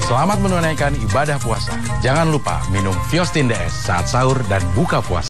Selamat menunaikan ibadah puasa. Jangan lupa minum Viostin DS saat sahur dan buka puasa.